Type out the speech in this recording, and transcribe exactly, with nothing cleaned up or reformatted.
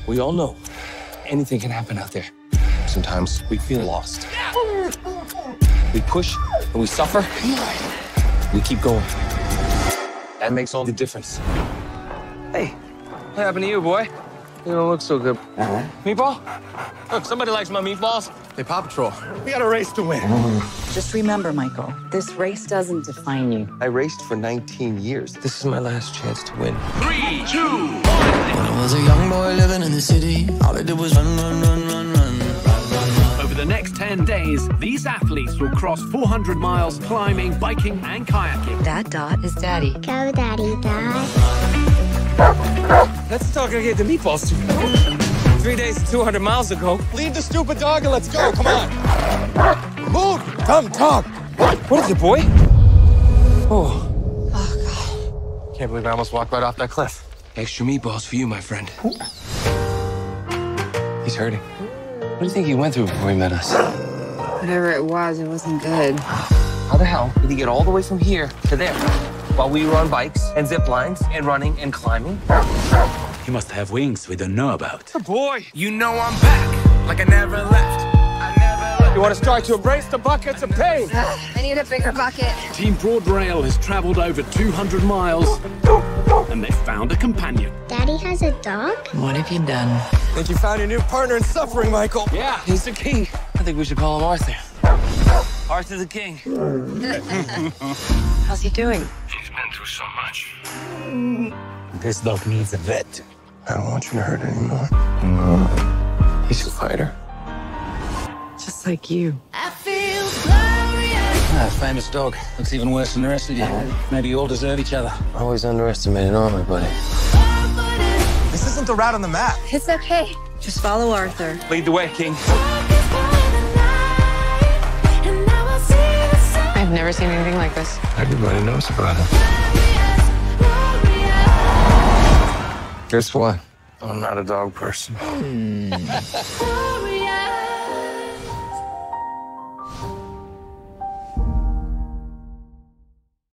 We all know anything can happen out there. Sometimes we feel lost. We push and we suffer. We keep going. That makes all the difference. Hey, what happened to you, boy? You don't look so good. Uh-huh. Meatball? Look, somebody likes my meatballs. Hey, Paw Patrol, we got a race to win. Just remember, Michael, this race doesn't define you. I raced for nineteen years. This is my last chance to win. Three, two, one. When I was a young boy living in the city, all I did was run, run, run, run, run. Over the next ten days, these athletes will cross four hundred miles climbing, biking, and kayaking. That Dot is Daddy. Go, Daddy, Dot. That's the dog I gave the meatballs to. Three days and two hundred miles ago. Leave the stupid dog and let's go. Come on. Move. Come, talk. What is it, boy? Oh. Oh, God. Can't believe I almost walked right off that cliff. Extra meatballs for you, my friend. He's hurting. What do you think he went through before he met us? Whatever it was, it wasn't good. How the hell did he get all the way from here to there while we were on bikes and zip lines and running and climbing? He must have wings we don't know about. Oh, boy. You know I'm back, like I never left. I never left. You want to start to embrace the buckets of pain? I need a bigger bucket. Team Broad Rail has traveled over two hundred miles and they found a companion. Daddy has a dog? What have you done? Think you found your new partner in suffering, Michael? Yeah, he's the king. I think we should call him Arthur. Arthur the King. How's he doing? He's been through so much. This dog needs a vet. I don't want you to hurt anymore. He's a fighter. Just like you. I feel glorious. Ah, famous dog. Looks even worse than the rest of you. Maybe you all deserve each other. Always underestimated armor, buddy. This isn't the route on the map. It's okay. Just follow Arthur. Lead the way, King. I've never seen anything like this. Everybody knows about it. Guess what? I'm not a dog person.